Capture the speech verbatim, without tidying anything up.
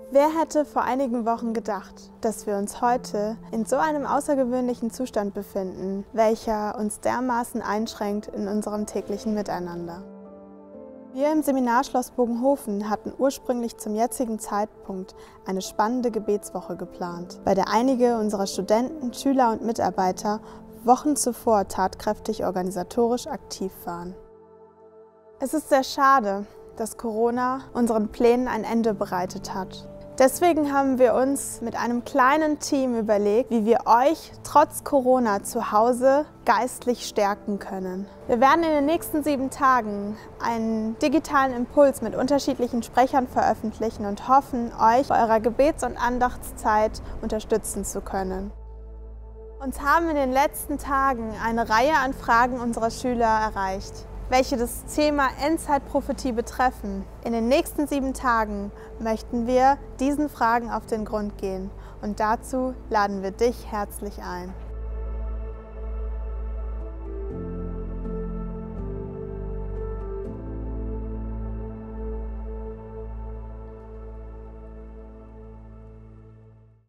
Wer hätte vor einigen Wochen gedacht, dass wir uns heute in so einem außergewöhnlichen Zustand befinden, welcher uns dermaßen einschränkt in unserem täglichen Miteinander? Wir im Seminarschloss Bogenhofen hatten ursprünglich zum jetzigen Zeitpunkt eine spannende Gebetswoche geplant, bei der einige unserer Studenten, Schüler und Mitarbeiter Wochen zuvor tatkräftig organisatorisch aktiv waren. Es ist sehr schade, dass Corona unseren Plänen ein Ende bereitet hat. Deswegen haben wir uns mit einem kleinen Team überlegt, wie wir euch trotz Corona zu Hause geistlich stärken können. Wir werden in den nächsten sieben Tagen einen digitalen Impuls mit unterschiedlichen Sprechern veröffentlichen und hoffen, euch bei eurer Gebets- und Andachtszeit unterstützen zu können. Uns haben in den letzten Tagen eine Reihe an Fragen unserer Schüler erreicht, welche das Thema Endzeitprophetie betreffen. In den nächsten sieben Tagen möchten wir diesen Fragen auf den Grund gehen und dazu laden wir dich herzlich ein.